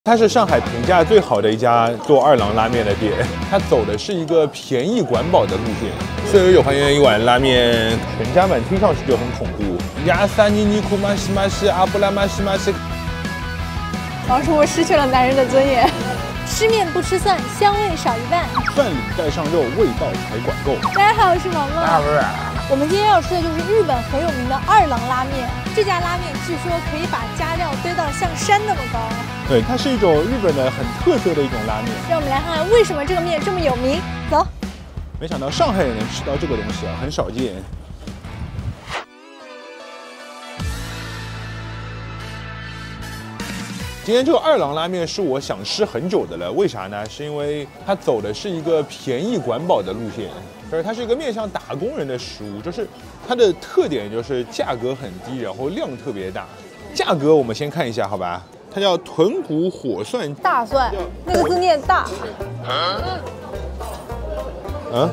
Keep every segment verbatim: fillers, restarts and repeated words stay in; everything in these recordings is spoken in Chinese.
它是上海评价最好的一家做二郎拉面的店，它走的是一个便宜管饱的路线。四十九块钱一碗拉面，全家满听上去就很恐怖。亚萨尼尼库玛西玛西阿布拉玛西玛西。 王师傅失去了男人的尊严。吃面不吃蒜，香味少一半。 蒜里带上肉，味道才管够。 大家好，我是萌萌。我们今天要吃的就是日本很有名的二郎拉面。这家拉面据说可以把加料堆到像山那么高。 对，它是一种日本的很特色的一种拉面。 让我们来看看为什么这个面这么有名。走。 没想到上海也能吃到这个东西啊，很少见。今天这个二郎拉面是我想吃很久的了，为啥呢？是因为它走的是一个便宜管饱的路线，而它是一个面向打工人的食物，就是它的特点就是价格很低，然后量特别大。价格我们先看一下，好吧？它叫豚骨火蒜大蒜，那个字念大。 嗯？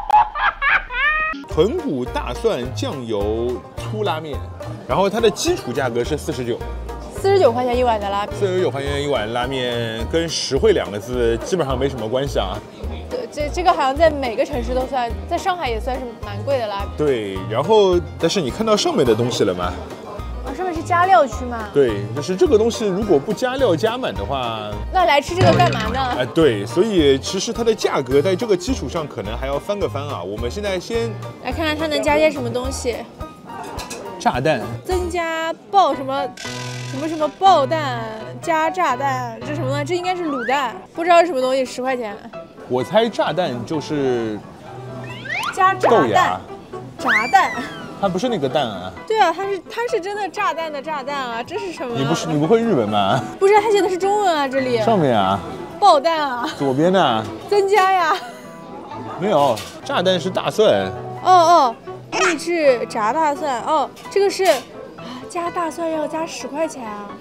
豚骨大蒜酱油粗拉面，然后它的基础价格是四十九。 四十九块钱一碗的拉面， 四十九块钱一碗拉面跟实惠两个字基本上没什么关系啊。 对，这这个好像在每个城市都算，在上海也算是蛮贵的拉面。 对，然后但是你看到上面的东西了吗？ 啊，上面是加料区吗？ 对，就是这个东西如果不加料加满的话， 那来吃这个干嘛呢？ 哎、呃，对，所以其实它的价格在这个基础上可能还要翻个番啊。我们现在先来看看它能加些什么东西。 炸弹， 增加爆什么？什么什么爆蛋加炸弹，这什么呢？这应该是卤蛋，不知道是什么东西，十块钱。 我猜炸弹就是加炸蛋，炸蛋， 它不是那个蛋啊。 对啊，它是它是真的炸弹的炸弹啊，这是什么？ 你不是你不会日文吗？ 不是，它写的是中文啊，这里。 上面啊。 爆弹啊。 左边呢？ 增加呀。 没有，炸弹是大蒜。 哦哦，秘制炸大蒜哦，这个是。加大蒜要加十块钱啊！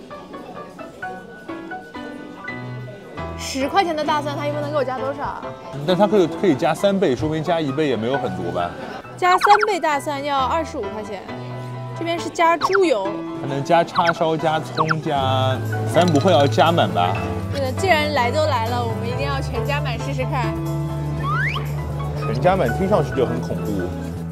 十块钱的大蒜，它一共能给我加多少啊？ 但它可以可以加三倍，说明加一倍也没有很多吧？ 加三倍大蒜要二十五块钱，这边是加猪油， 还能加叉烧、加葱、加，咱不会要加满吧？ 对的，既然来都来了，我们一定要全加满试试看。 全加满听上去就很恐怖。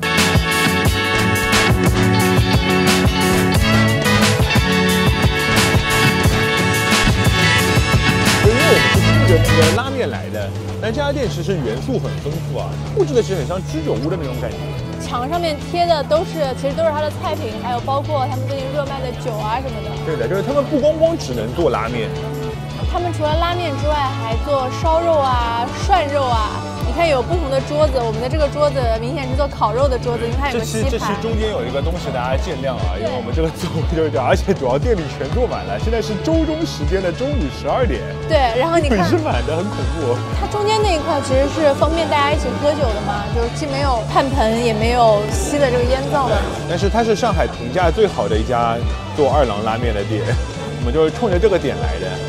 我们是冲着那个拉面来的，但这家店其实元素很丰富啊，布置的其实很像居酒屋的那种感觉。 墙上面贴的都是，其实都是它的菜品，还有包括他们最近热卖的酒啊什么的。 对的，就是他们不光光只能做拉面， 他们除了拉面之外，还做烧肉啊、涮肉啊。你看有不同的桌子，我们的这个桌子明显是做烤肉的桌子，因为它有个吸盘。 这期这期中间有一个东西，大家见谅啊，因为我们这个座位就是这样，而且主要店里全坐满了。现在是周中时间的中午十二点。 对，然后你看是满的，很恐怖。 它中间那一块其实是方便大家一起喝酒的嘛，就是既没有炭盆，也没有吸的这个烟灶的。 但是它是上海评价最好的一家做二郎拉面的店，我们就是冲着这个点来的。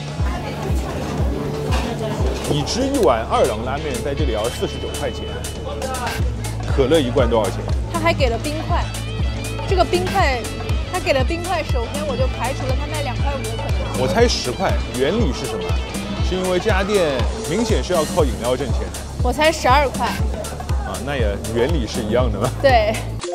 已知一碗二郎拉面在这里要四十九块钱，可乐一罐多少钱？ 他还给了冰块，这个冰块，他给了冰块，首先我就排除了他卖两块五的可能。 我猜十块，原理是什么？是因为这家店明显是要靠饮料挣钱的。 我猜十二块。 啊，那也原理是一样的嘛。 对。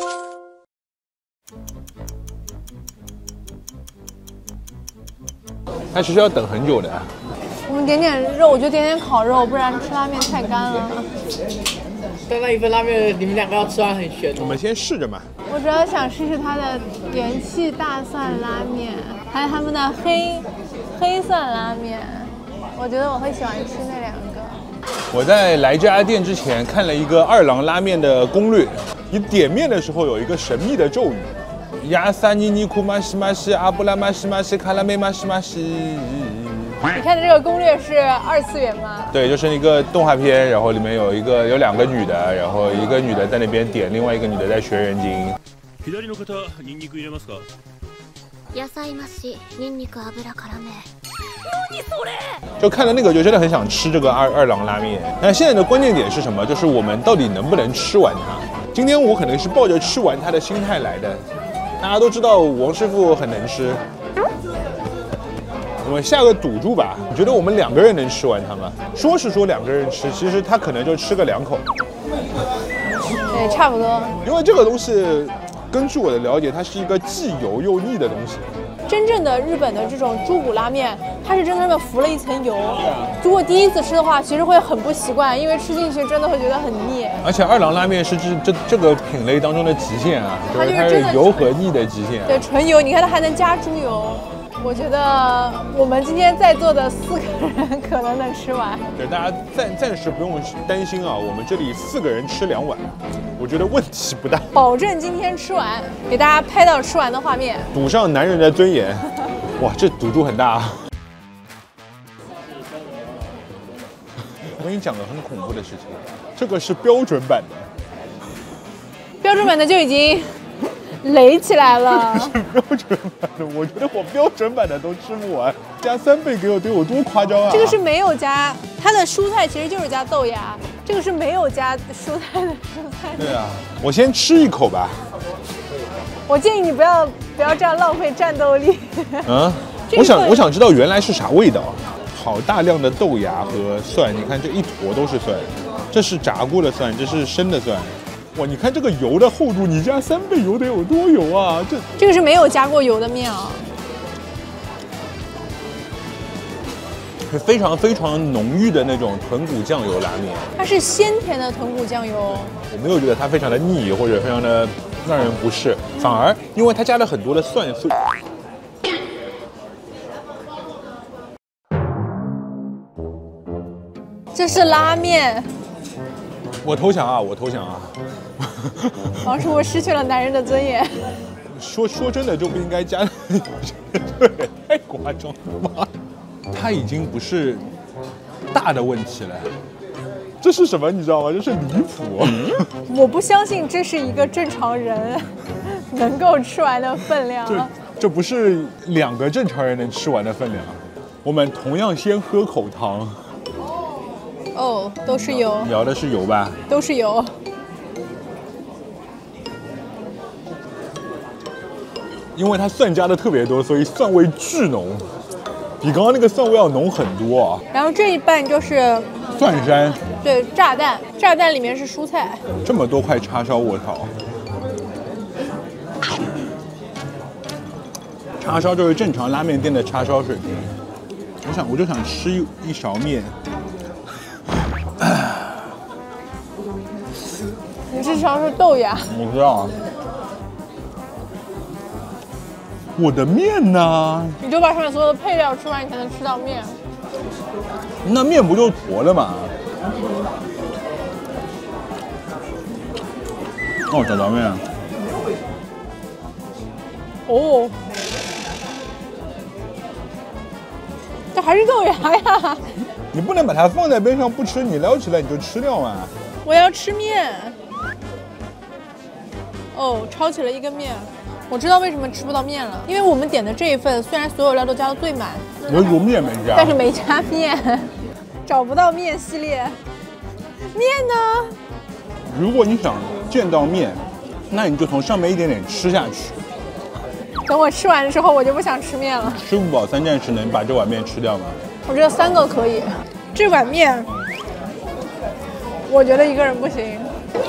它其实要等很久的。 我们点点肉，我就点点烤肉，不然吃拉面太干了。 刚刚一份拉面，你们两个要吃完很悬。 我们先试着嘛。 我主要想试试它的元气大蒜拉面，还有他们的黑黑蒜拉面。我觉得我会喜欢吃那两个。 我在来这家店之前看了一个二郎拉面的攻略，你点面的时候有一个神秘的咒语：亚萨尼尼库玛西玛西阿布拉玛西玛西卡拉梅玛西玛西。 你看的这个攻略是二次元吗？ 对，就是一个动画片，然后里面有一个有两个女的，然后一个女的在那边点，另外一个女的在学人精。 左の方、ニンニク入れますか？ 野菜増し、ニンニク油辛め。 何それ？ 就看了那个，就真的很想吃这个二二郎拉面。那现在的关键点是什么？就是我们到底能不能吃完它？今天我可能是抱着吃完它的心态来的。大家都知道王师傅很能吃。 我们下个赌注吧，你觉得我们两个人能吃完它吗？说是说两个人吃，其实他可能就吃个两口。 对，差不多。 因为这个东西，根据我的了解，它是一个既油又腻的东西。 真正的日本的这种猪骨拉面，它是真的浮了一层油。如果第一次吃的话，其实会很不习惯，因为吃进去真的会觉得很腻。 而且二郎拉面是这这这个品类当中的极限啊，就是它是油和腻的极限。 对，纯油，你看它还能加猪油。我觉得我们今天在座的四个人可能能吃完。 对，大家暂暂时不用担心啊，我们这里四个人吃两碗，我觉得问题不大， 保证今天吃完，给大家拍到吃完的画面， 赌上男人的尊严。哇，这赌注很大啊！我跟你讲个很恐怖的事情，这个是标准版的， 标准版的就已经垒起来了。 是标准版的，我觉得我标准版的都吃不完，加三倍给我得有多夸张啊！ 这个是没有加，它的蔬菜其实就是加豆芽，这个是没有加蔬菜的蔬菜。 对啊，我先吃一口吧。 我建议你不要不要这样浪费战斗力。 嗯，我想我想知道原来是啥味道。好大量的豆芽和蒜，你看这一坨都是蒜，这是炸过的蒜，这是生的蒜。哇，你看这个油的厚度，你加三倍油得有多油啊？这这个是没有加过油的面啊， 是非常非常浓郁的那种豚骨酱油拉面。 它是鲜甜的豚骨酱油。 我没有觉得它非常的腻或者非常的让人不适，反而因为它加了很多的蒜碎。 这是拉面。 我投降啊！我投降啊！ 王师傅失去了男人的尊严。 说说真的就不应该加，这也太夸张了吧！它已经不是大的问题了，这是什么你知道吗？这是离谱！ 我不相信这是一个正常人能够吃完的分量。 这这不是两个正常人能吃完的分量。我们同样先喝口汤。 哦，都是油。 你要的是油吧？ 都是油。 因为它蒜加的特别多，所以蒜味巨浓，比刚刚那个蒜味要浓很多啊。 然后这一半就是蒜山， 对，炸弹，炸弹里面是蔬菜。 这么多块叉烧，我操！叉烧就是正常拉面店的叉烧水平。我想，我就想吃一一勺面。 你这勺是豆芽。 我知道啊。我的面呢？ 你就把上面所有的配料吃完，你才能吃到面。 那面不就坨了吗？哦，找到面了。 哦，这还是豆芽呀！ 你不能把它放在边上不吃，你撩起来你就吃掉嘛。 我要吃面。哦，抄起了一个面。我知道为什么吃不到面了，因为我们点的这一份虽然所有料都加的最满， 唯独面没加， 但是没加面，找不到面系列。面呢？ 如果你想见到面，那你就从上面一点点吃下去。 等我吃完的时候，我就不想吃面了。 吃不饱三件事能把这碗面吃掉吗？ 我觉得三个可以。这碗面，我觉得一个人不行。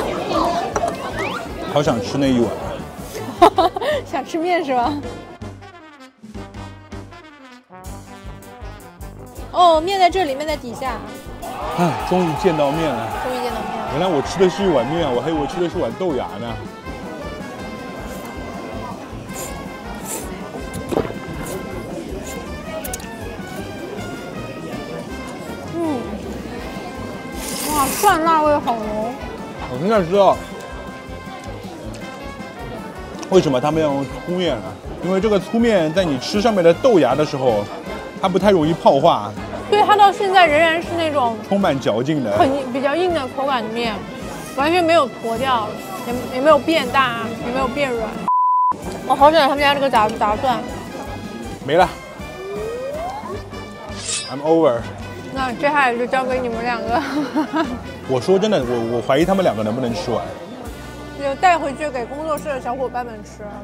好想吃那一碗。 想吃面是吧？哦，面在这里，面在底下。 唉，终于见到面了。 终于见到面了。 原来我吃的是一碗面，我还以为我吃的是碗豆芽呢。 嗯，哇，蒜辣味好浓。 我现在知道为什么他们要用粗面了，因为这个粗面在你吃上面的豆芽的时候，它不太容易泡化。 对，它到现在仍然是那种充满嚼劲的， 很比较硬的口感的面，完全没有坨掉，也也没有变大，也没有变软。我好喜欢他们家这个炸炸蒜。 没了 ，I'm over。 那接下来就交给你们两个。 我说真的，我我怀疑他们两个能不能吃完。 就带回去给工作室的小伙伴们吃。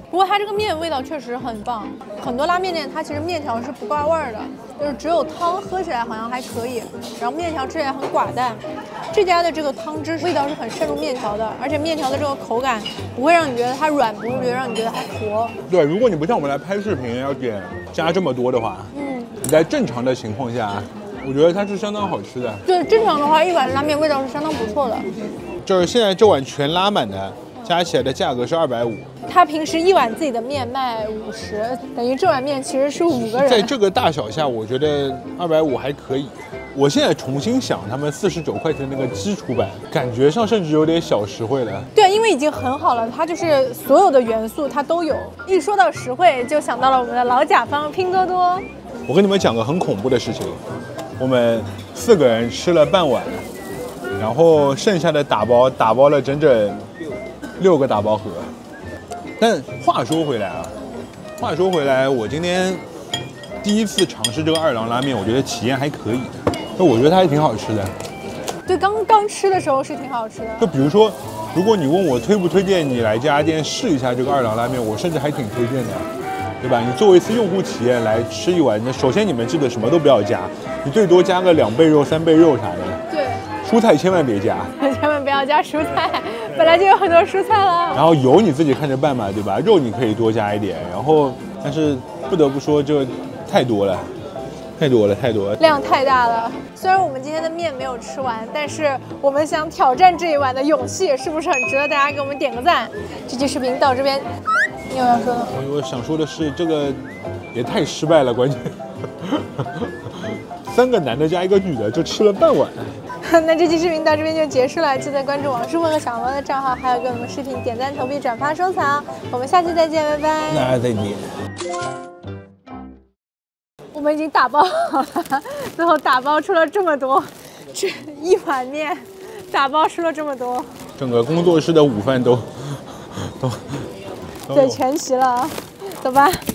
不过它这个面味道确实很棒，很多拉面店它其实面条是不挂味儿的，就是只有汤喝起来好像还可以，然后面条吃起来很寡淡。这家的这个汤汁味道是很渗入面条的，而且面条的这个口感不会让你觉得它软，不会让你觉得它坨。 对，如果你不像我们来拍视频要点加这么多的话，嗯，你在正常的情况下，我觉得它是相当好吃的。 对，正常的话一碗拉面味道是相当不错的。 就是现在这碗全拉满的，加起来的价格是二百五。 他平时一碗自己的面卖五十，等于这碗面其实是五个人。 在这个大小下，我觉得二百五还可以。我现在重新想，他们四十九块钱那个基础版，感觉上甚至有点小实惠了。 对，因为已经很好了，它就是所有的元素它都有。一说到实惠，就想到了我们的老甲方拼多多。 我跟你们讲个很恐怖的事情，我们四个人吃了半碗，然后剩下的打包打包了整整六个打包盒。但话说回来啊，话说回来，我今天第一次尝试这个二郎拉面，我觉得体验还可以。那我觉得它还挺好吃的。 对，刚刚吃的时候是挺好吃的。 就比如说，如果你问我推不推荐你来这家店试一下这个二郎拉面，我甚至还挺推荐的，对吧？你作为一次用户体验来吃一碗，那首先你们记得什么都不要加，你最多加个两倍肉、三倍肉啥的。 对。 蔬菜千万别加， 千万不要加蔬菜，本来就有很多蔬菜了。 然后油你自己看着办嘛，对吧？肉你可以多加一点，然后但是不得不说这太多了，太多了，太多了， 量太大了。虽然我们今天的面没有吃完，但是我们想挑战这一碗的勇气是不是很值得大家给我们点个赞？这期视频到这边，你有要说的？ 我我想说的是，这个也太失败了，关键三个男的加一个女的就吃了半碗。 那这期视频到这边就结束了，记得关注王师傅和小罗的账号，还有给我们视频点赞、投币、转发、收藏。我们下期再见，拜拜。 那再见。 我们已经打包好了，最后打包出了这么多，这一碗面打包出了这么多， 整个工作室的午饭都都都对，全齐了，走吧。